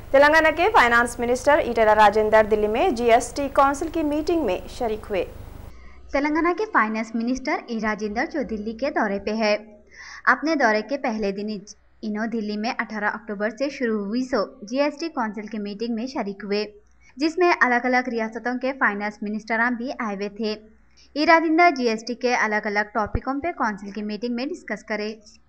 तेलंगाना के finance minister Etela Rajender Delhi में GST council की मीटिंग में शरीक हुए। तेलंगाना के फाइनेंस मिनिस्टर ई राजेंदर जो दिल्ली के दौरे पे है। अपने दौरे के पहले दिन इन्हों दिल्ली में 18 अक्टूबर से शुरू हुई जीएसटी काउंसिल की मीटिंग में शरीक हुए, जिसमें अलग अलग रियासतों के फाइनेंस मिनिस्टरान भी आए हुए थे। ई राजेंदर जीएसटी के अलग अलग टॉपिकों पे काउंसिल की मीटिंग में डिस्कस करे।